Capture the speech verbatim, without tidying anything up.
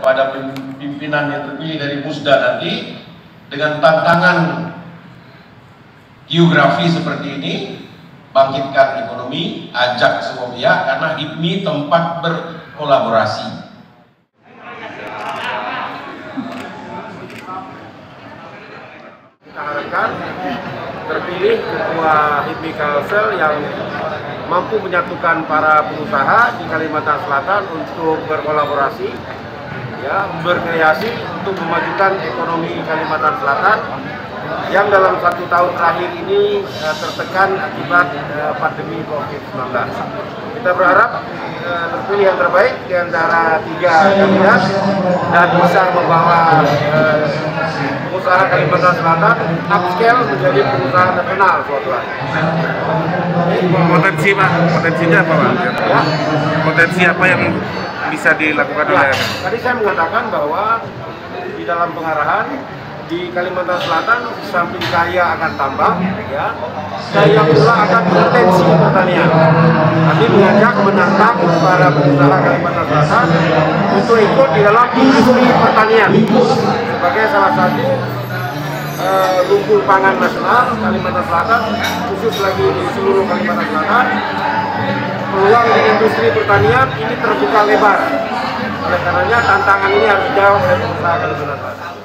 kepada pimpinan yang terpilih dari Musda nanti dengan tantangan geografi seperti ini, bangkitkan ekonomi, ajak semua pihak karena I P M I tempat berkolaborasi. Kita harapkan terpilih ketua I P M I Kalsel yang mampu menyatukan para pengusaha di Kalimantan Selatan untuk berkolaborasi, ya, berkreasi untuk memajukan ekonomi Kalimantan Selatan yang dalam satu tahun terakhir ini uh, tertekan akibat uh, pandemi COVID sembilan belas. Kita berharap uh, terpilih yang terbaik di antara tiga kandidat dan bisa membawa uh, pengusaha Kalimantan Selatan upscale menjadi pengusaha nasional suatu hari. Potensi Pak, potensinya apa Pak? Ya. Potensi apa yang bisa dilakukan Ya, oleh? tadi saya mengatakan bahwa di dalam pengarahan di Kalimantan Selatan samping kaya akan tambang, ya, kaya pula akan potensi pertanian. Kami mengajak menantang para pengusaha Kalimantan Selatan untuk ikut di dalam industri pertanian sebagai salah satu uh, lumbung pangan nasional Kalimantan Selatan, khusus lagi di seluruh Kalimantan Selatan. Peluang di industri pertanian ini terbuka lebar. Oleh karenanya tantangan ini harus dijawab oleh pengusaha Kalimantan Selatan.